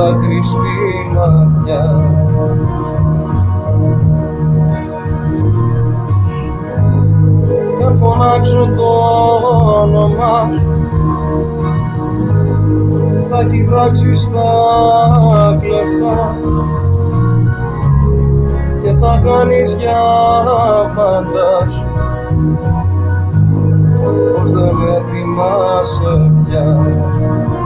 δάκρυ στη ματιά. Κι αν φωνάξω το όνομα θα κοιτάξεις τα κλεφτά και θα κάνεις για φαντάσου πως δεν με θυμάσαι πια.